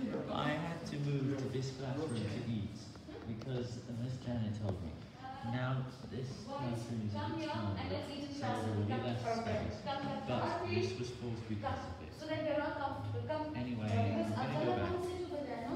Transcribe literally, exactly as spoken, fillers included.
I had to move to this classroom to eat because Miss Janet told me. Now this classroom is a bit smaller, so there will be less space. But this was forced because of it. Anyway, I'm gonna go back.